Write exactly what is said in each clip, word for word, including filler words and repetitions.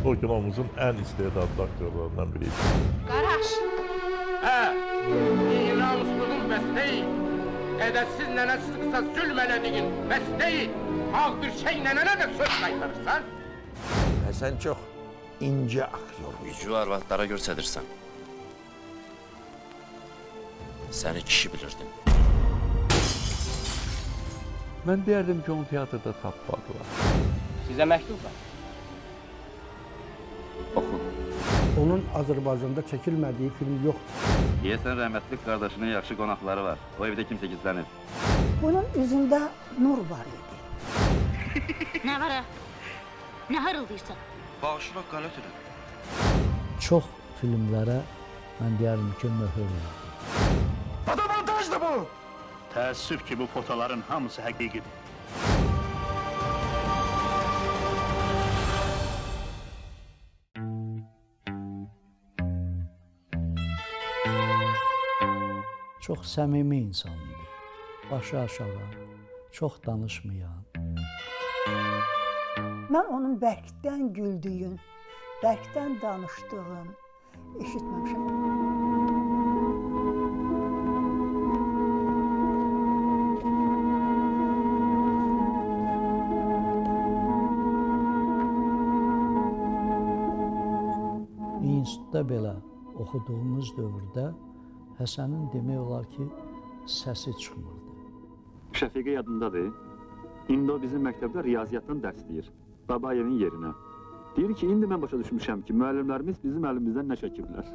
o kinomuzun ən istedadlı aktyorlarından biriydi. Qaraş! Hə, namusluğun bəs deyil. Edətsiz nənəsiz qısa zülm elədiyin bəs deyil. Ağ bir şey nənənə də söz qaytarırsan. Sən çox incə aktyor. Gücü arvadlara görsədirsən. Səni kişi bilirdim. Mən deyərdim ki, onu teatrda tapmadılar. Sizə məktub var. Oxun. Onun Azərbaycanda çəkilmədiyi film yoxdur. Deyəsən rəhmətlik qardaşının yaxşı qonaqları var. O evdə kimsə gizlənir. Bunun üzündə nur var idi. Nə var ha? Nə hırıldayırsan? Bağışla qələt edin. Çox filmlərə mən deyərdim ki, möhür verdim. Fotomontajdır bu! Təəssüf ki, bu fotoların hamısı həqiqidir. Çox səmimi insandı. Başı aşağı, çox danışmayan. Mən onun bərkdən güldüyün, bərkdən danışdığın eşitməmişəm. İnstitutda belə oxuduğumuz dövrdə Həsənin demək olar ki, səsi çıxmırdı. Şəfiqə yadındadır. İndi o bizim məktəbdə riyaziyyatdan dərs deyir. Babayevin yerinə. Deyir ki, indi mən başa düşmüşəm ki, müəllimlərimiz bizim əlimizdən nə çəkiblər.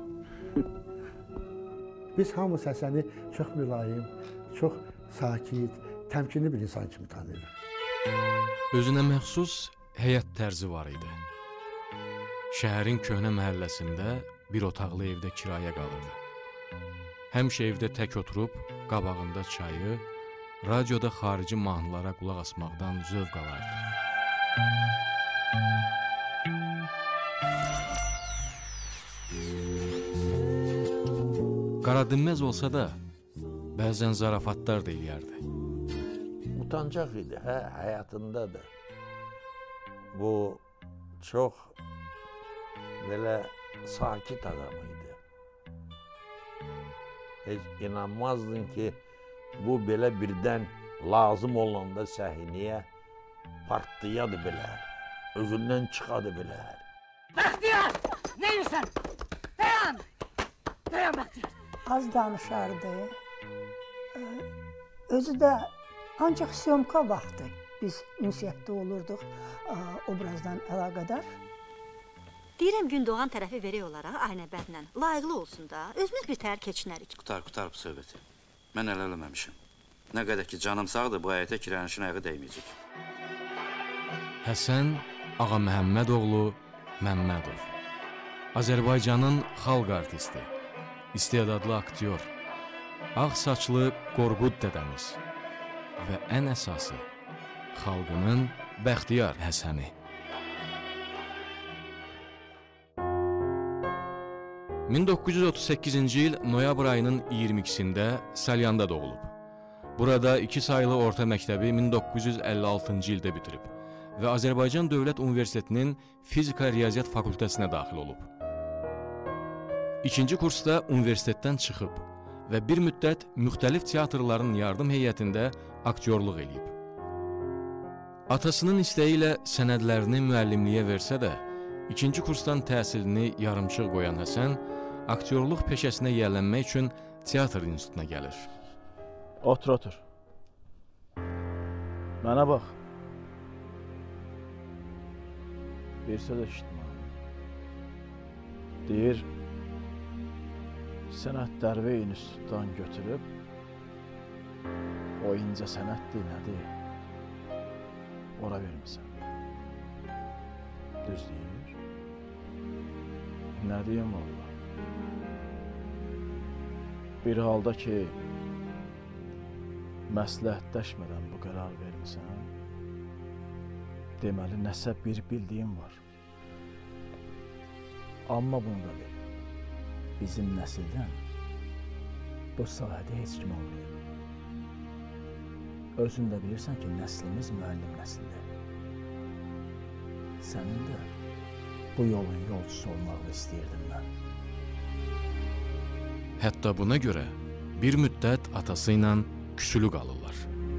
Biz hamı Həsəni çox mülayim, çox sakit, təmkinli bir insan kimi tanıyırıq. Özünə məxsus həyat tərzi var idi. Şəhərin köhnə məhəlləsində bir otaqlı evdə kiraya qalırdı. Həmişə evdə tək oturub, qabağında çayı, radioda xarici mahnılara qulaq asmaqdan zövq alardı. Qaradinməz olsa da, bəzən zarafatlar da eləyərdi. Utancaq idi, hə, həyatında da. Bu çox belə sakit adam idi. Heç inanmazdın ki, bu belə birdən lazım olanda səhnəyə partlayadı bilər, özündən çıxadı bilər. Bəxtiyar! Neyirsən? Dayan! Dayan Bəxtiyar! Az danışardı. Özü də ancaq syomka vaxtı biz ünsiyyətdə olurduq obrazdan əlaqədar. Deyirəm, Gündoğan tərəfi verək olaraq Aynəbədlə. Layiqli olsun da, özümüz bir təhər keçinərik. Qutar, qutar bu söhbəti. Mən əl eləməmişim. Nə qədər ki, canım sağdır, bu həyətə kirənişin ayağı dəyməyəcək. Həsən Ağa Məhəmmədoğlu Məmmədov. Azərbaycanın xalq artisti, istedadlı aktyor, ağ saçlı Qorqud dədəmiz və ən əsası, xalqının Bəxtiyar Həsəni. min doqquz yüz otuz səkkizinci il noyabr ayının iyirmi ikisində Salyanda doğulub. Burada iki sayılı orta məktəbi min doqquz yüz əlli altıncı ildə bitirib və Azərbaycan Dövlət Universitetinin Fizika-Riyaziyyat fakültəsinə daxil olub. İkinci kursda universitetdən çıxıb və bir müddət müxtəlif teatrların yardım heyətində aktyorluq eləyib. Atasının istəyi ilə sənədlərini müəllimliyə versə də, ikinci kursdan təhsilini yarımçıq qoyan Həsən, aktyorluq peşəsinə yiyələnmək üçün teatr institutuna gəlir. Otur, otur. Mənə bax. Bir söz eşitmə. Deyir, sənətlərvi institutdan götürüb, o incə sənətdir, nədir? Ora vermişsən. Düz deyir. Nə deyim valla? Bir halda ki, məsləhətləşmədən bu qərar vermişsən, deməli nəsə bir bildiyim var. Amma bunu da bil, bizim nəsildən bu sahədə heç kim olmayıb. Özün də bilirsən ki, nəslimiz müəllim nəslidir. Sənin də bu yolun yolcusu olmağı istəyirdim mən. Hətta buna görə bir müddət atası ilə küsülü qalırlar.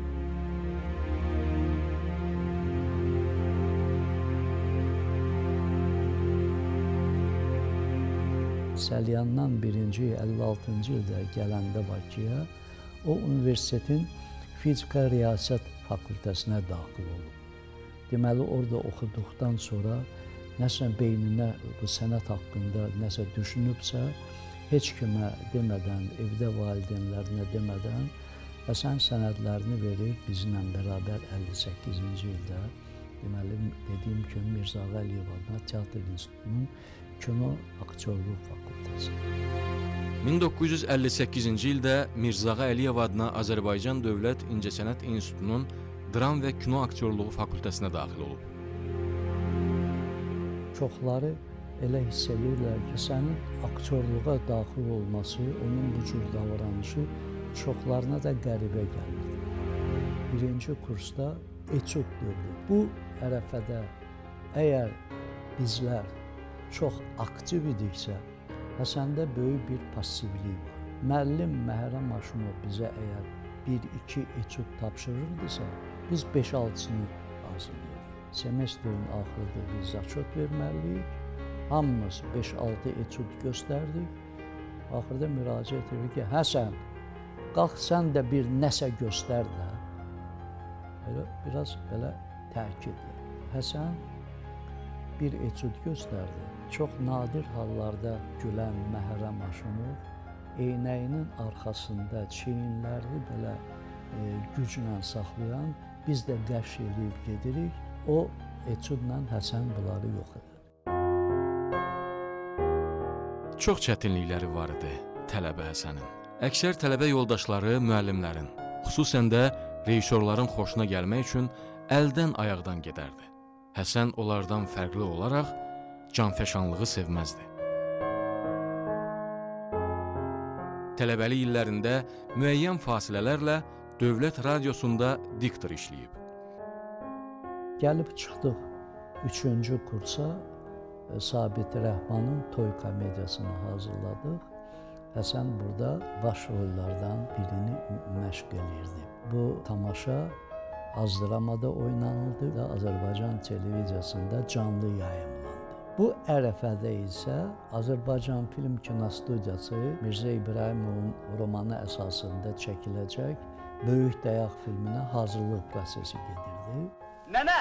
Səlyandan birinci əlli altıncı ildə gələndə Bakıya, o universitetin fizika riyaset fakültəsinə daxil olub. Deməli, orada oxuduqdan sonra nəsə beyninə bu sənət haqqında nəsə düşünübsə, heç kimə demədən, evdə valideynlərinə demədən Həsən sənədlərini verir bizimlə bərabər əlli səkkizinci ildə. Deməli, dediyim kimi Mirzağa Əliyev adına Teatr İnstitutunun kino aktyorluq fakültəsi. min doqquz yüz əlli səkkizinci ildə Mirzağa Əliyev adına Azərbaycan Dövlət İncəsənət İnstitutunun dram və kino aktyorluğu fakültəsinə daxil olub. Çoxları elə hiss edirlər ki, sənin aktyorluğa daxil olması, onun bu cür davranışı çoxlarına da qəribə gəlir. Birinci kursda etüd dövrü. Bu ərəfədə əgər bizlər çox aktiv idiksə, Həsəndə böyük bir passivlik var. Müəllim Məhrəm Aşımov bizə əgər bir iki etüd tapşırırdısa, biz beş altısını hazırlayırıq. Semestrin axırda biz zaçot verməliyik. Hamımız beş altı etüd göstərdik. Axırda müraciət edir ki, Həsən, qalx sən də bir nəsə göstər də. Elə, biraz belə təkiddir. Həsən bir etüd göstərdi. Çox nadir hallarda gülən Məhrəm Aşımov eynəyinin arxasında çiyinlərini belə e, güclə saxlayan, biz də qəş eləyib gedirik. O etüdlə Həsən bunları yox edir. Çox çətinlikləri var idi tələbə Həsənin. Əksər tələbə yoldaşları, müəllimlərin, xüsusən də rejissorların xoşuna gəlmək üçün əldən ayaqdan gedərdi. Həsən onlardan fərqli olaraq canfəşanlığı sevməzdi. Tələbəli illərində müəyyən fasilələrlə Dövlət Radiosunda diktor işləyib. Gəlib çıxdıq üçüncü kursa, Sabit Rəhmanın Toy komediyasını hazırladıq. Həsən burada baş rollardan birini məşq eləyirdi. Bu tamaşa Azdramada oynanıldı və Azərbaycan televiziyasında canlı yayımlandı. Bu ərəfədə isə Azərbaycan Film Kinostudiyası Mirzə İbrahimovun romanı əsasında çəkiləcək Böyük Dayaq filminə hazırlıq prosesi gedirdi. Nənə!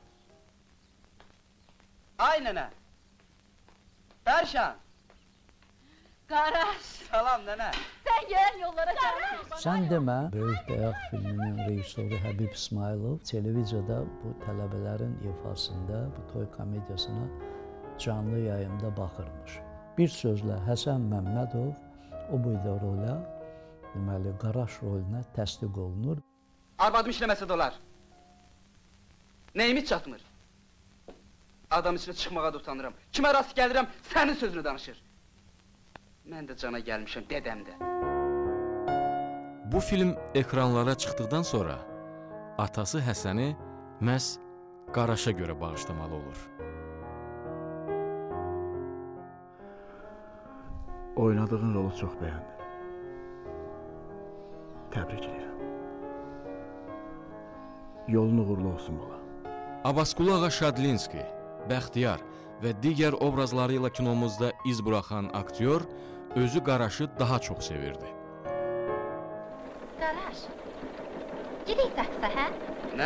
Ay nənə! Dərşan! Qaraş! Salam nənə! Sən gələn yollara Qaraş! Sən demə, Böyük Dayaq filminin rejissoru Həbib İsmailov televiziyada bu tələbələrin ifasında bu toy komediyasına canlı yayımda baxırmış. Bir sözlə Həsən Məmmədov o boyda rolə, deməli, Qaraş roluna təsdiq olunur. Arvadım işləməsə də olar. Nəyimiz çatmır? Adam içində çıxmağa da utanıram. Kimə rast gəlirəm, sənin sözünü danışır. Mən də cana gəlmişəm, dədəm də. Bu film ekranlara çıxdıqdan sonra atası Həsəni məhz Qaraşa görə bağışlamalı olur. Oynadığın rolu çox bəyəndim. Təbrik edirəm. Yolun uğurlu olsun bala. Abbasqulu Ağa Şadlinski, Bəxtiyar və digər obrazları ilə kinomuzda iz buraxan aktyor özü Qaraşı daha çox sevirdi. Qaraş, gedək taxsa, hə? Nə?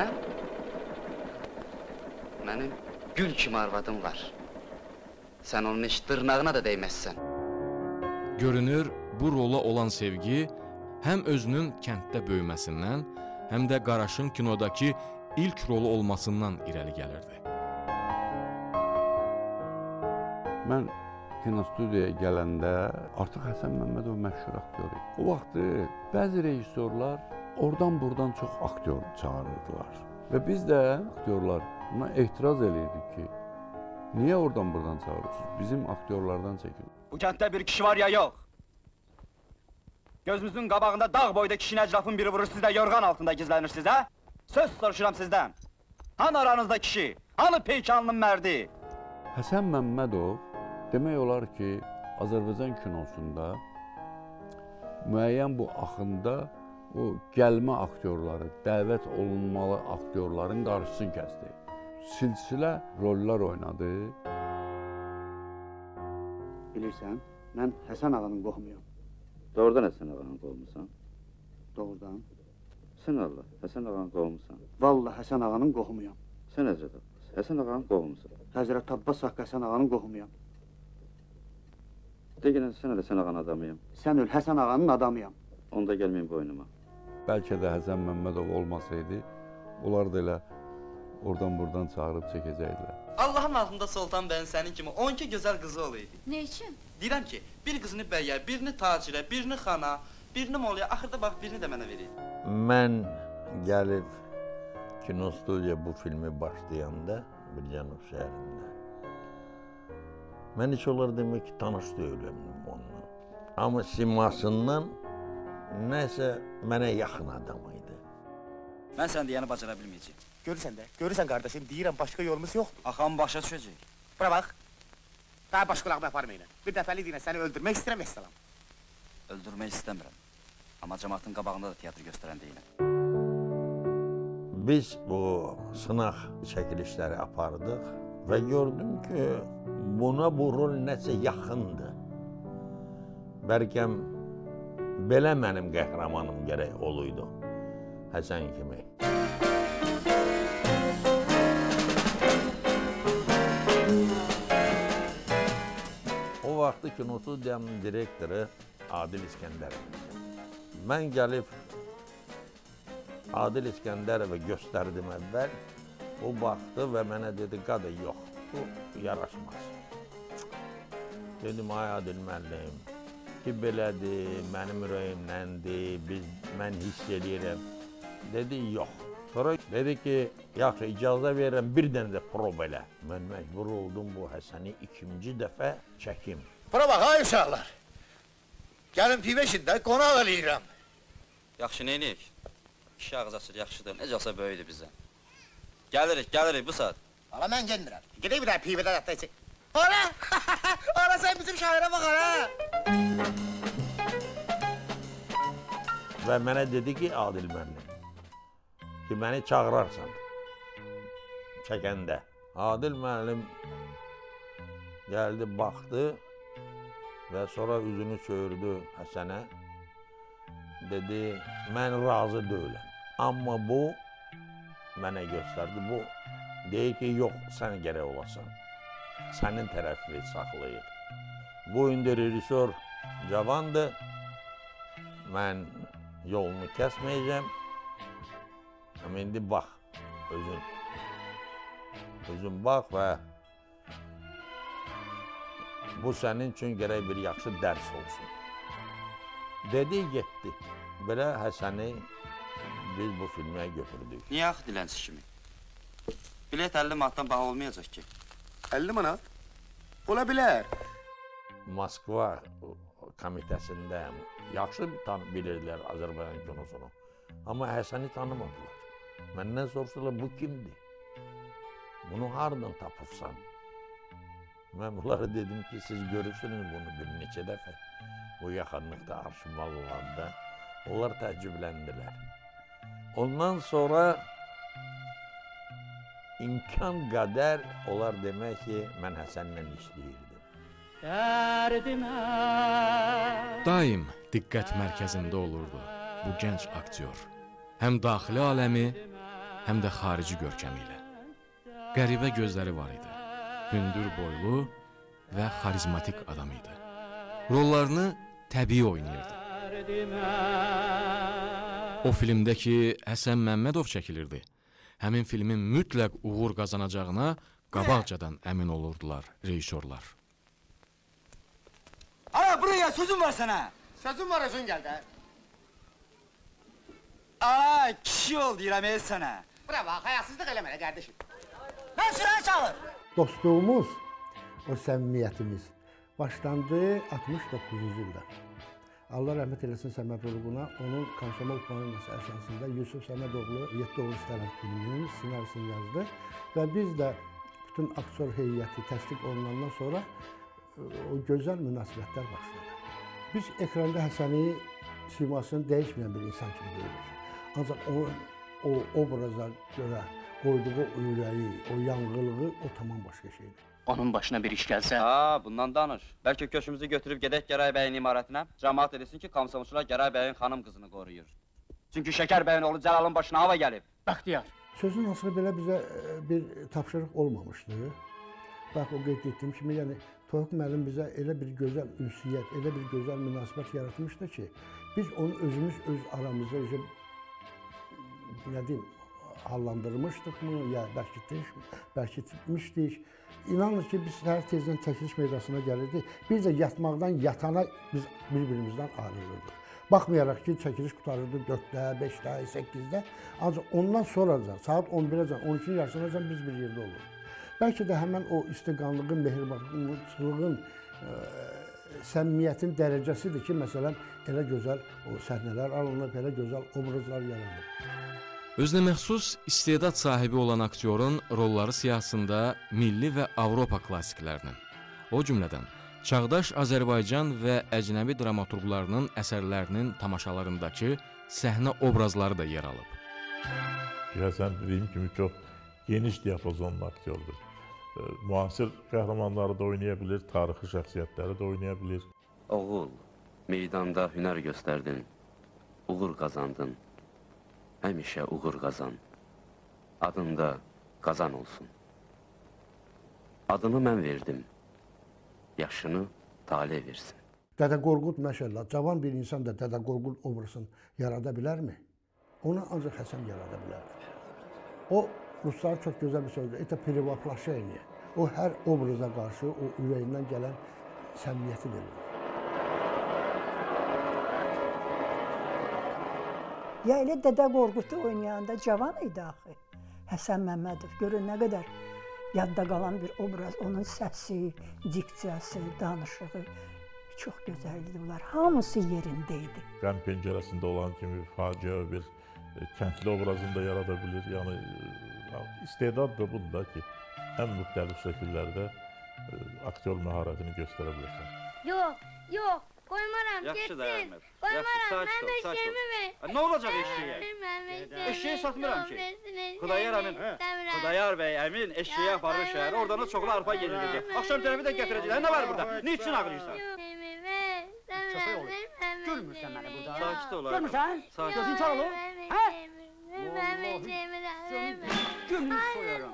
Mənim gül kimi arvadım var. Sən onun heç dırnağına da dəyməzsən. Görünür, bu rola olan sevgi həm özünün kənddə böyüməsindən, həm də Qaraşın kinodakı ilk rolu olmasından irəli gəlirdi. Mən kinostudiyaya gələndə artıq Həsən Məmmədov məşhur aktyor idi. O vaxtı bəzi rejissorlar oradan-buradan çox aktyor çağırırdılar. Və biz də aktyorlar buna etiraz edirdik ki, niyə oradan-buradan çağırırsınız? Bizim aktyorlardan çəkin. Bu kənddə bir kişi var ya yox. Gözümüzün qabağında dağ boyda kişinin əcrafın biri vurur, siz də yorğan altında gizlənirsiniz, hə? Söz soruşuram sizdən. Hanı aranızda kişi? Hanı peykanlının mərdi? Həsən Məmmədov demək olar ki, Azərbaycan kinosunda müəyyən bu axında o gəlmə aktyorları, dəvət olunmalı aktyorların qarşısını kəsdi. Silsilə rollar oynadı. Bilirsən, mən Həsən ağanın qohumuyam. Doğrudan Həsən ağanın qohumusan? Doğrudan. Sən Allah, Həsən ağanın qohumusan? Vallahi Həsən ağanın qohumuyam. Sən Həzrət Abbas, Həsən ağanın qohumusan? Həzrət Abbas haqqı Həsən ağanın qohumuyam. Deginən sən də Həsən ağanın adamıyam. Sən öl, Həsən ağanın adamıyam. Onda gəlməyim boynuma. Bəlkə də Həsən Məmmədov olmasaydı, onlar da elə oradan-buradan çağırıb çəkəcəkdilər. Allahın altında Sultan bəyin sənin kimi on iki gözəl qızı olaydı. Ne için? Deyirəm ki, bir qızını bəyə, birini tacirə, birini xana, birini molaya, axırda bax birini də mənə vereydi. Mən gəlib kino studiya bu filmi başlayanda bir Cənub şəhərində. Mən heç onlar demək ki, tanış deyiləm onunla. Amma simasından nəsə mənə yaxın adam idi. Mən sən deyəni bacara bilməyəcəyim. Görürsən də, görürsən qardaşım, deyirəm başqa yolumuz yoxdur. Axam başa düşəcək. Bura bax, daha baş qulağımı aparmayın. Bir dəfəlik deyirəm, səni öldürmək istəyirəm, əssalam. Öldürmək istəmirəm. Amma cəmaatın qabağında da teatr göstərən deyiləm. Biz bu sınaq çəkilişləri apardıq və gördüm ki, buna bu rol nəsə yaxındır. Bəlkəm belə mənim qəhrəmanım gərək oluydu, Həsən kimi. O vaxtı kinostudiyanın direktoru Adil İskəndərov. Mən gəlib Adil İskəndərova göstərdim əvvəl. O baxdı və mənə dedi, qadı yox, bu yaraşmaz. Dedim, ay Adil müəllim, ki belədir, mənim ürəyimləndir, biz, mən hiss edirəm. Dedi, yox. Sonra dedi ki, yaxşı, icazə verirəm, bir dənə də prov elə. Mən məcbur oldum bu Həsəni ikinci dəfə çəkim. Bura bax, ay uşaqlar. Gəlin pivəşində qonaq eləyirəm. Yaxşı, neyniyik? İşi ağız açır, yaxşıdır, necə olsa böyüdür bizdən. Gəlirik, gəlirik bu saat. Ala, mən gelmirəm. Gedək bir daha pivədə dəftə içək. Ala! Ala, sən bizim şairə bax, ala! Və mənə dedi ki, Adil müəllim, ki, məni çağırarsan çəkəndə. Adil müəllim gəldi, baxdı və sonra üzünü çördü Həsənə. Dedi, mən razı deyiləm. Amma bu mənə göstərdi. Bu deyir ki, yox, sən gərək olasan. Sənin tərəfi saxlayır. Bu indi rejissor cavandır. Mən yolunu kəsməyəcəm. Amma indi bax, özün. Özün bax və bu sənin üçün gərək bir yaxşı dərs olsun. Dedi, getdi. Belə Həsəni biz bu filmə götürdük. Niyə axı dilənçi kimi? Bilet əlli manatdan baha olmayacaq ki. əlli manat? Ola bilər. Moskva komitəsində yaxşı bilirdilər Azərbaycan kinosunu. Amma Həsəni tanımadılar. Məndən soruşdular, bu kimdir? Bunu haradan tapıbsan? Mən bunlara dedim ki, siz görürsünüz bunu bir neçə dəfə. Bu yaxınlıqda arşival olanda. Onlar təəccübləndilər. Ondan sonra imkan qədər onlar demək ki, mən Həsənlə işləyirdim. Daim diqqət mərkəzində olurdu bu gənc aktyor. Həm daxili aləmi, həm də xarici görkəmi ilə. Qəribə gözləri var idi. Hündür boylu və xarizmatik adam idi. Rollarını təbii oynayırdı. O filmdəki Həsən Məmmədov çəkilirdi. Həmin filmin mütləq uğur qazanacağına qabaqcadan əmin olurdular rejissorlar. Ana, buraya sözüm var sənə. Sözüm var, özün gəl də. Ana, kişi ol deyirəm el sənə. Bura bax, hayasızlıq eləmələ, qardeşim. Mən sürəni çağır. Dostluğumuz, o səmimiyyətimiz başlandı altmış doqquzuncu ildə. Allah rəhmət eləsin Səməd Vurğuna, onun Komsomol poeması əsasında Yusuf Səmədoğlu yeddi oğul istərəm filminin ssenarisini yazdı və biz də bütün aktyor heyəti təsdiq olunandan sonra o gözəl münasibətlər başladı. Biz ekranda Həsəni simasını dəyişməyən bir insan kimi görürük. Ancaq onun o obraza görə qoyduğu ürəyi, o yanğılığı o tamam başqa şeydir. Onun başına bir iş gəlsə... Ha, bundan danış. Bəlkə köşümüzü götürüb gedək Gəray bəyin imarətinə, cəmaat eləsin ki, komsomçular Gəray bəyin xanım qızını qoruyur. Çünki Şəkər bəyin oğlu Cəlalın başına hava gəlib. Bəxtiyar. Sözün asılı belə bizə bir tapşırıq olmamışdı. Bax, o qeyd etdiyim kimi, yəni Toyuq müəllim bizə elə bir gözəl ünsiyyət, elə bir gözəl münasibət yaratmışdı ki, biz onu özümüz öz aramızda özü, nə deyim, hallandırmışdıqmı, ya bərkitmişdik. İnanın ki, biz hər tezdən çəkiliş meydasına gəlirdik. Bir də yatmaqdan yatana biz bir-birimizdən ayrılırdıq. Baxmayaraq ki, çəkiliş qutarırdı dörddə, beşdə, səkkizdə. Ancaq ondan sonra da, saat on birəcən, on iki yaşınacan biz bir yerdə olurduq. Bəlkə də həmən o istiqanlığın, mehribanlığın, səmimiyyətin dərəcəsidir ki, məsələn, elə gözəl o səhnələr alınıb, elə gözəl obrazlar yaranır. Özünəməxsus istedad sahibi olan aktyorun rolları siyahısında milli və Avropa klassiklərinin, o cümlədən çağdaş Azərbaycan və əcnəbi dramaturqlarının əsərlərinin tamaşalarındakı səhnə obrazları da yer alıb. Həsən dediyim kimi çox geniş diapazonlu aktyordur. Müasir qəhrəmanları da oynaya bilir, tarixi şəxsiyyətləri də oynaya bilir. Oğul, meydanda hünər göstərdin, uğur qazandın. Həmişə uğur qazan. Adın da qazan olsun. Adını mən verdim. Yaşını talih versin. Dədə Qorqud məşəllah, cavan bir insan da Dədə Qorqud obrazını yarada bilərmi? Onu ancaq Həsən yarada bilərdi. O, Ruslar çox gözəl bir sözdür, это перевоплощение. O, hər obraza qarşı o ürəyindən gələn səmimiyyəti verir. Ya elə Dədə Qorqudu oynayanda cavan idi axı. Həsən Məmmədov, görün nə qədər yadda qalan bir obraz, onun səsi, diksiyası, danışığı çox gözəl idi bunlar. Hamısı yerində idi. Qəm pəncərəsində olan kimi faciə bir kəndli obrazını da yarada bilir. Yəni, istedad da budur da ki, ən müxtəlif şəkillərdə aktyor məharətini göstərə bilirsən. Yox, yox. Qoymaram, getsin. Qoymaram, mən eşeğimi ver. Nə olacaq eşeğe? Eşeği satmıram ki. Xudayar əmin, Xudayar bəy əmin eşeği aparır şəhərə, oradan da çoxlu arpa yedirecek. Axşam tərəfi də gətirəcəklər. Nə var burada? Niçin ağrıyırsan? Köpək olur. Görmürsən məni burada. Sakit ol. Görmürsən? Gözün çar olur. Hə? Gönlünü soyaram.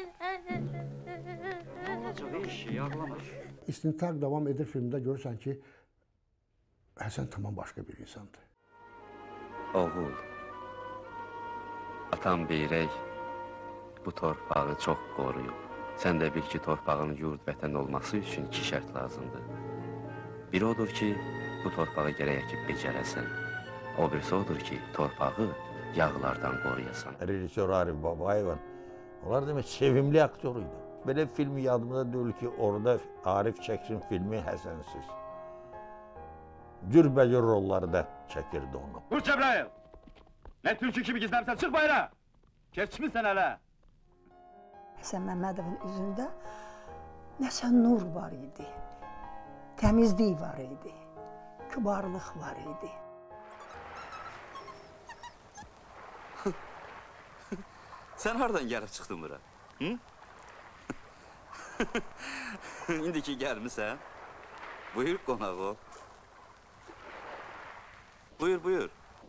Nə olacaq eşeği ağlamır. İstintaq davam edir filmdə görürsən ki, Həsən tamam başqa bir insandır. Oğul, atam Beyrək bu torpağı çox qoruyub. Sən də bil ki, torpağın yurd vətən olması üçün iki şərt lazımdır. Biri odur ki, bu torpağı gərək əkib becərəsən. O birisi odur ki, torpağı yağlardan qoruyasan. Rejissor Arif Babayevin, onlar demək sevimli aktör idi. Belə film yadımda deyil ki, orada Arif çəksin filmi Həsənsiz. Cürbəcür rolları da çəkirdi onu. Vur Cəbrayıl! Nə türkü kimi gizləmsən, çıx bayra! Keçmişsən hələ! Həsən Məmmədovun üzündə nəsə nur var idi, təmizlik var idi, kübarlıq var idi. Sən hardan gəlib çıxdın bura? Hı? İndi ki gəlmisən, buyur qonaq ol. Buyur, buyur.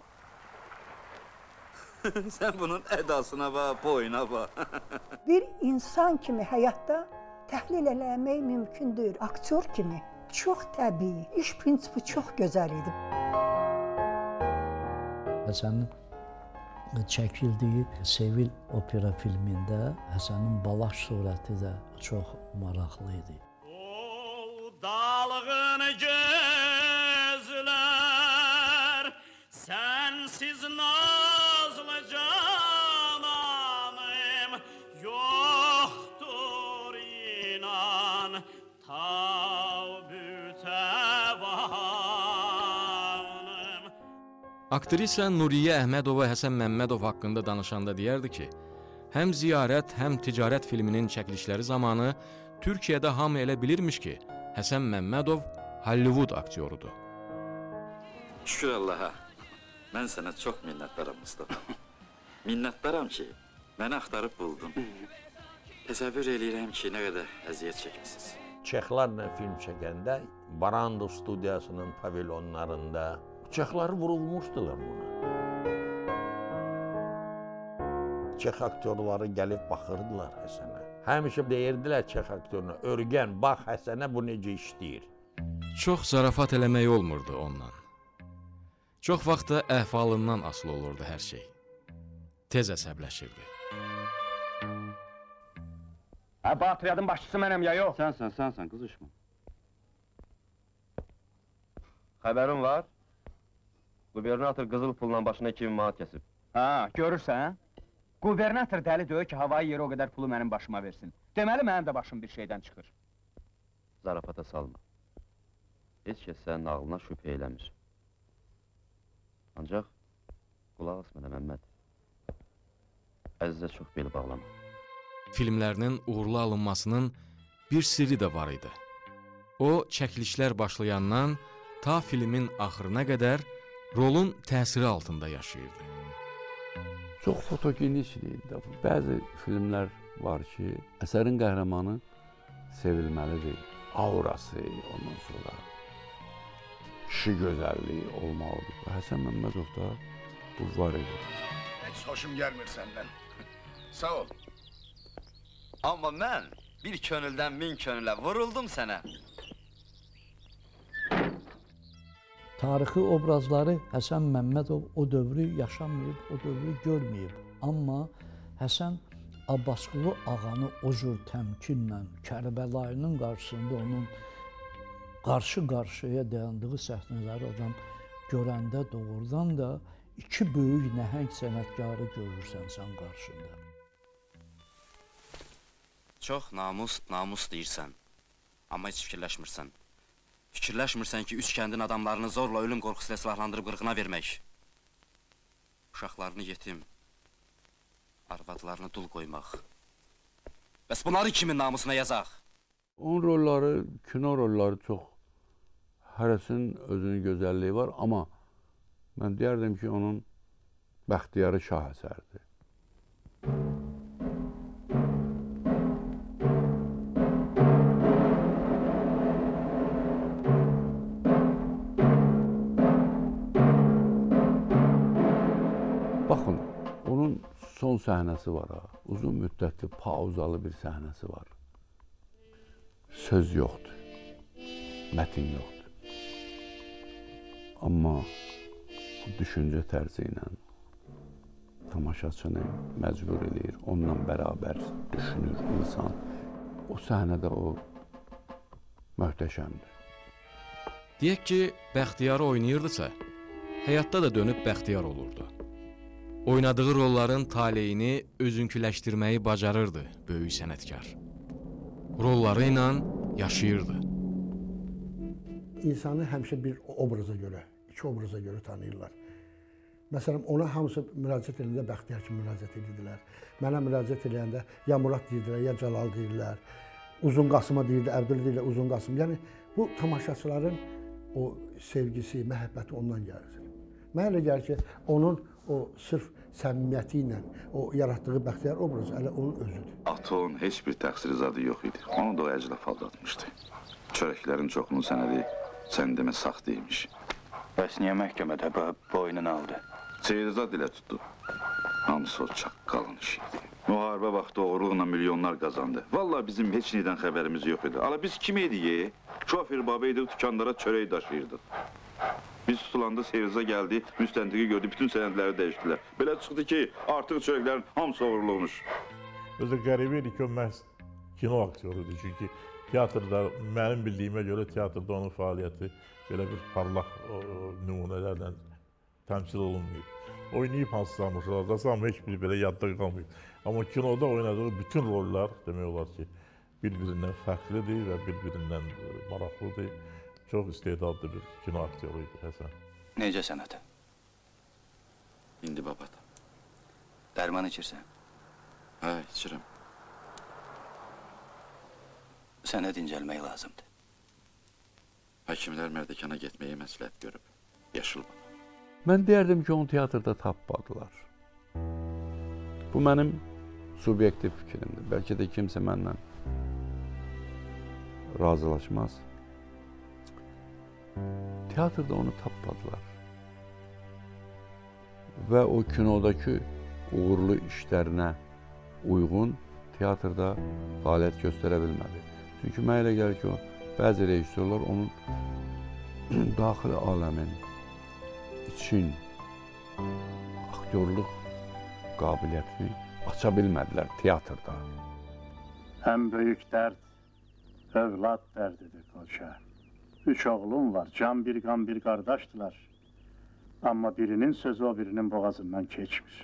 Sən bunun ədasına bax, boyuna bax. Bir insan kimi həyatda təhlil eləmək mümkün deyil. Aktyor kimi çox təbii, iş prinsipi çox gözəl idi. Həsənin çəkildiyi Sevil opera filmində Həsənin balaş surəti də çox maraqlı idi. O dalğın gözlər, sənsiz nazlı cananım, yoxdur inan, tavbütəvanım. Aktrisa Nuriyə Əhmədova Həsən Məmmədov haqqında danışanda deyərdi ki, Həm ziyarət, həm ticarət filminin çəkilişləri zamanı Türkiyədə hamı elə bilirmiş ki, Həsən Məmmədov Hollywood aktyorudur. Şükür Allaha, mən sənə çox minnətdaram Mustafa. Minnətdaram ki, məni axtarıb buldun. Təsəvvür eləyirəm ki, nə qədər əziyyət çəkmişsiniz. Çexlarla film çəkəndə Barandov studiyasının pavilyonlarında Çexları vurulmuşdular buna. Çex aktyorları gəlib baxırdılar Həsənə. Həmişə deyirdilər Çex aktyoruna, örgən, bax Həsənə bu necə işləyir. Çox zarafat eləmək olmurdu ondan. Çox vaxt da əhvalından asılı olurdu hər şey. Tez əsəbləşirdi. Ha, bu atriyadın başçısı mənəm ya yox? Sənsən, sənsən, qızışma. Xəbərin var? Gubernator qızıl pulla başına iki min manat kəsib. Ha, görürsən? Gubernator dəli deyir ki, havayı yeri o qədər pulu mənim başıma versin. Deməli, mənim də başım bir şeydən çıxır. Zarafata salma. Heç kəs sənin ağlına şübhə eləmir. Ancaq, qulaq as mənə Məmməd. Əzizə çox bel bağlama. Filmlərinin uğurlu alınmasının bir sirri də var idi. O, çəkilişlər başlayandan ta filmin axırına qədər rolun təsiri altında yaşayırdı. Çox fotogenik idi. Bəzi filmlər var ki, əsərin qəhrəmanı sevilməlidir. Aurası, ondan sonra kişi gözəlliyi olmalıdır. Həsən Məmmədovda bu var idi. Heç hoşum gəlmir səndən. Sağ ol. Amma mən bir könüldən min könülə vuruldum sənə. Tarixi obrazları Həsən Məmmədov o dövrü yaşamayıb, o dövrü görməyib. Amma Həsən Abbasqulu ağanı o cür təmkinlə, Kərbəlayının qarşısında onun qarşı-qarşıya dayandığı səhnələri adam görəndə doğrudan da iki böyük nəhəng sənətkarı görürsən sən qarşında. Çox namus, namus deyirsən. Amma heç fikirləşmirsən. Fikirləşmirsən ki, üç kəndin adamlarını zorla ölüm qorxusuyla silahlandırıb qırğına vermək. Uşaqlarını yetim, arvadlarını dul qoymaq. Bəs bunları kimin namusuna yazaq? Onun rolları, kino rolları çox. Hərəsinin özünün gözəlliyi var, amma mən deyərdim ki, onun Bəxtiyarı şah əsəridir. Baxın, onun son səhnəsi var ha, uzun müddətli pauzalı bir səhnəsi var. Söz yoxdur, mətin yoxdur. Amma bu düşüncə tərzi ilə tamaşaçını məcbur eləyir, onunla bərabər düşünür insan. O səhnədə o möhtəşəmdir. Deyək ki, Bəxtiyarı oynayırdısa, həyatda da dönüb Bəxtiyar olurdu. Oynadığı rolların taleyini özünküləşdirməyi bacarırdı böyük sənətkar. Rolları ilə yaşayırdı. İnsanı həmişə bir obraza görə, iki obraza görə tanıyırlar. Məsələn, ona hamısı müraciət edəndə Bəxtiyar kimi müraciət edirdilər. Mənə müraciət edəndə ya Murad deyirdilər, ya Cəlal deyirlər. Uzun Qasıma deyirdi, Əbdül deyirlər, Uzun Qasım. Yəni, bu tamaşaçıların o sevgisi, məhəbbəti ondan gəlir. Mənə elə gəlir ki, onun o sırf səmimiyyəti ilə o yaratdığı Bəxtiyar obrazı elə onun özüdür. Atonun heç bir təqsiri zadı yox idi. Onu da o əclaf aldatmışdı. Çörəklərin çoxunun sənədi sən demə saxta imiş. Bəs niyə məhkəmədə boynunu aldı? Seyrizad ilə tutdu. Hamısı o çaqqalın işiydi. Müharibə vaxtı oğurluqla milyonlar qazandı. Vallahi bizim heç nədən xəbərimiz yox idi. Ala biz kim idik? Şofer baba idi, dükanlara çörək daşıyırdıq. Biz tutulanda Seyriza gəldi, müstəntiqi gördü, bütün sənədləri dəyişdilər. Belə çıxdı ki, artıq çörəklərin hamısı oğurluqmuş. Özü qəribə idi ki, o məhz kino aktyorudur. Çünki teatrda, mənim bildiyimə görə teatrda onun fəaliyyəti belə bir parlaq nümunələrlə təmsil olunmuyor. Oynayıb hansı tamaşalarda, amma heç biri belə yadda qalmıyor. Amma kinoda oynadığı bütün rollar demək olar ki, bir-birindən fərqlidir və bir-birindən maraqlıdır. Çox istedadlı bir kino aktyoru idi Həsən. Necə sənət? İndi babada. Dərman içirsən? Hə, içirəm. Sənə dincəlmək lazımdır. Həkimlər mərdəkana getməyi məsləhət görüb. Yaşıl baba. Mən deyərdim ki, onu teatrda tapmadılar. Bu mənim subyektiv fikrimdir. Bəlkə də kimsə mənlə razılaşmaz. Teatrda onu tapmadılar. Və o kinodakı uğurlu işlərinə uyğun teatrda fəaliyyət göstərə bilmədi. Çünki mənə elə gəlir ki, o, bəzi rejissorlar onun daxili aləmin için aktyorluq qabiliyyətini aça bilmədilər teatrda. Ən böyük dərd övlad dərdidir qoca. Üç oğlum var, can bir qan bir qardaşdılar. Amma birinin sözü o birinin boğazından keçmir.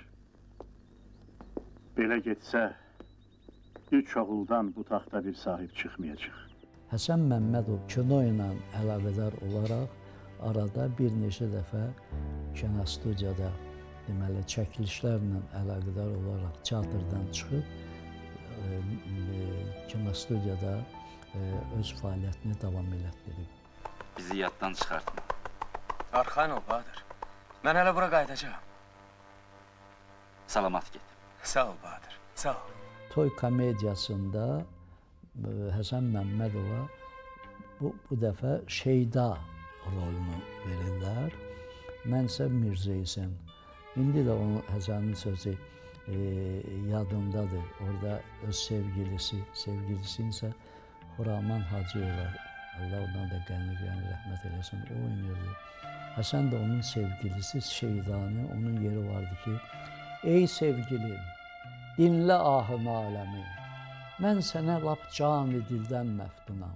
Belə getsə, üç oğuldan bu taxta bir sahib çıxmayacaq. Həsən Məmmədov kino ilə əlaqədar olaraq arada bir neçə dəfə kinostudiyada, deməli, çəkilişlərlə əlaqədar olaraq teatrdan çıxıb e, e, kinostudiyada e, öz fəaliyyətini davam elətdirib. Bizi yaddan çıxartma. Arxayn ol, Bahadır. Mən hələ bura qayıdacağam. Salamat get. Sağ ol, Bahadır, sağ ol. Toy komediyasında Həsən Məmmədova bu, bu dəfə Şeyda rolunu verirlər. Mən isə Mirzə İsən. İndi də onun Həsənin sözü e, yadımdadır. Orada öz sevgilisi, sevgilisi isə Xuraman Hacıyeva, Allah ondan da qənir-qənir rəhmət eləsin, o oynayırdı. Həsən də onun sevgilisi Şeydanı, onun yeri vardı ki, ey sevgilim, dinlə ahın aləmi, mən sənə lap can-ı dildən məftunam.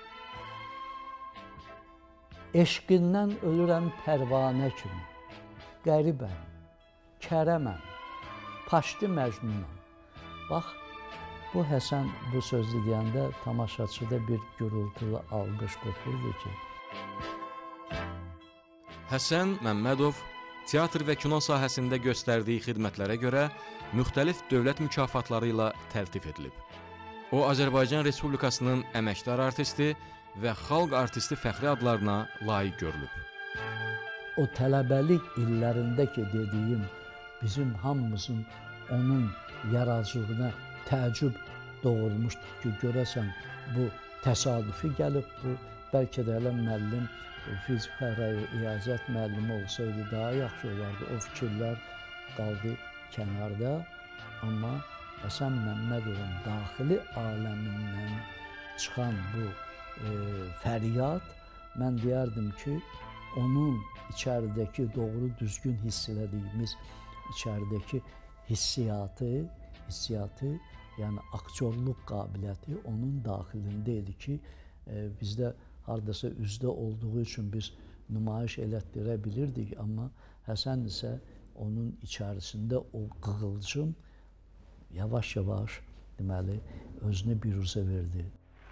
Eşqindən ölürəm pərvanə kimi, qəribəm, kərəməm, paşdı məcnunam. Bax, bu Həsən bu sözü deyəndə tamaşaçıda bir gürültülü alqış qopurdu ki. Həsən Məmmədov teatr və kino sahəsində göstərdiyi xidmətlərə görə müxtəlif dövlət mükafatları ilə təltif edilib. O, Azərbaycan Respublikasının əməkdar artisti və xalq artisti fəxri adlarına layiq görülüb. O tələbəlik illərində ki, dediyim, bizim hamımızın onun yaradıcılığına təəccüb doğurmuşdur ki, görəsən bu təsadüfi gəlib, bu bəlkə də elə müəllim, fizika riyaziyyat müəllimi olsaydı daha yaxşı olardı. O fikirlər qaldı kənarda, amma Həsən Məmmədovun daxili aləmindən çıxan bu e, fəryad, mən deyərdim ki, onun içəridəki doğru düzgün hiss elədiyimiz içəridəki hissiyatı, hissiyatı, yəni aktyorluq qabiliyyəti onun daxilində idi ki, e, bizdə hardasa üzdə olduğu üçün biz nümayiş elətdirə bilirdik, amma Həsən isə onun içərisində o qığılcım yavaş-yavaş, deməli, özünü biruzə verdi.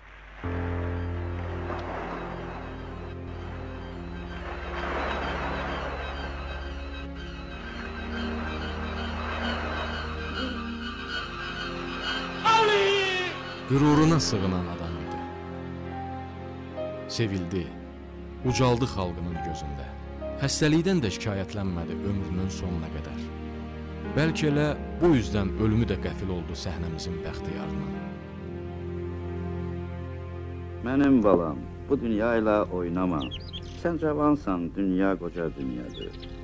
Qüruruna sığınan adam idi. Sevildi, ucaldı xalqının gözündə. Xəstəlikdən də şikayətlənmədi ömrünün sonuna qədər. Bəlkə elə bu yüzdən ölümü də qəfil oldu səhnəmizin bəxtiyarına. Mənim balam, bu dünya ilə oynama. Sən cavansan, dünya qoca dünyadır.